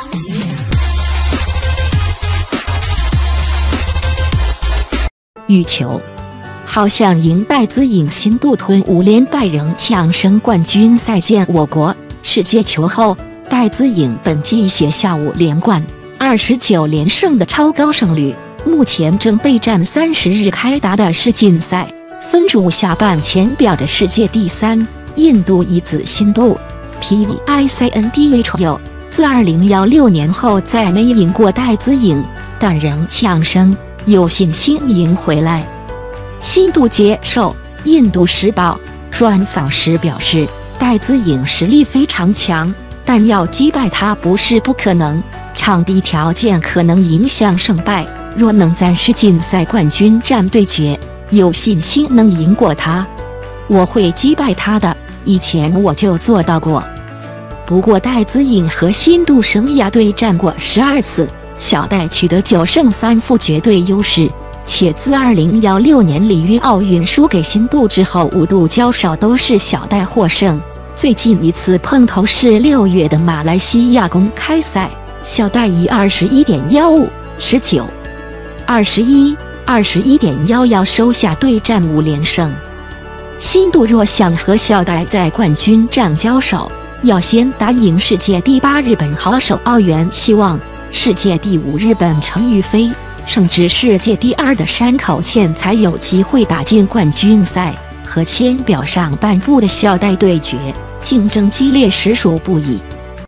羽球，好像赢戴资颖新度吞5连败仍抢升冠军赛见我国。世界球后，戴资颖本季写下5连冠、29连胜的超高胜率，目前正备战30日开打的世锦赛，分主下半前表的世界第3，印度一子新度 PVICNDH 有自2016年后再没赢过戴资颖，但仍抢升，有信心赢回来。新度接受印度时报专访时表示，戴资颖实力非常强，但要击败他不是不可能，场地条件可能影响胜败，若能在世锦赛冠军战对决，有信心能赢过他。我会击败他的，以前我就做到过。不过戴资颖和新度生涯对战过12次，小戴取得9胜3负绝对优势，且自2016年里约奥运输给新度之后5度交手都是小戴获胜，最近一次碰头是6月的马来西亚公开赛，小戴以21.15、19、21、21.11收下对战5连胜。新度若想和小戴在冠军战交手，要先打赢世界第8日本好手奥原希望、世界第5日本程宇飞，甚至世界第2的山口茜才有机会打进冠军赛，和签表上半部的小戴对决，竞争激烈实属不易。